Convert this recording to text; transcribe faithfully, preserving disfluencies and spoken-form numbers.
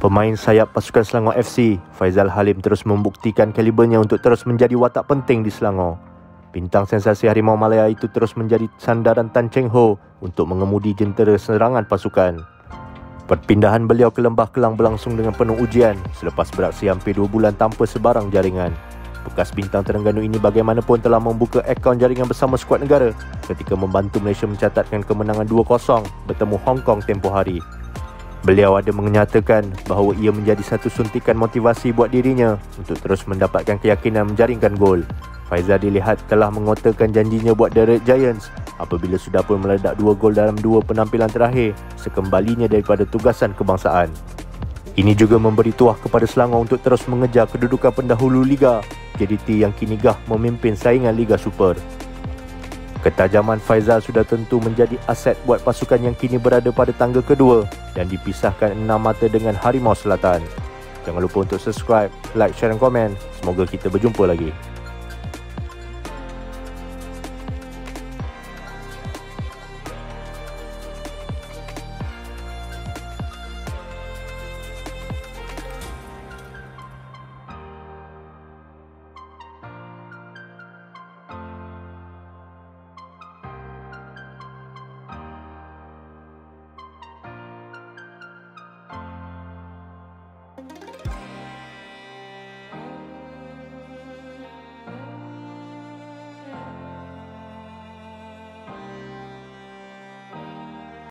Pemain sayap pasukan Selangor F C, Faizal Halim terus membuktikan kalibernya untuk terus menjadi watak penting di Selangor. Bintang sensasi Harimau Malaya itu terus menjadi sandaran Tan Cheng Ho untuk mengemudi jentera serangan pasukan. Perpindahan beliau ke Lembah Kelang berlangsung dengan penuh ujian selepas beraksi hampir dua bulan tanpa sebarang jaringan. Bekas bintang Terengganu ini bagaimanapun telah membuka akaun jaringan bersama skuad negara ketika membantu Malaysia mencatatkan kemenangan dua kosong bertemu Hong Kong tempoh hari. Beliau ada menyatakan bahawa ia menjadi satu suntikan motivasi buat dirinya untuk terus mendapatkan keyakinan menjaringkan gol. Faizal dilihat telah mengotorkan janjinya buat The Red Giants apabila sudah pun meledak dua gol dalam dua penampilan terakhir sekembalinya daripada tugasan kebangsaan. Ini juga memberi tuah kepada Selangor untuk terus mengejar kedudukan pendahulu Liga K D T yang kini gah memimpin saingan Liga Super. Ketajaman Faizal sudah tentu menjadi aset buat pasukan yang kini berada pada tangga kedua dan dipisahkan enam mata dengan Harimau Selatan. Jangan lupa untuk subscribe, like, share dan komen. Semoga kita berjumpa lagi.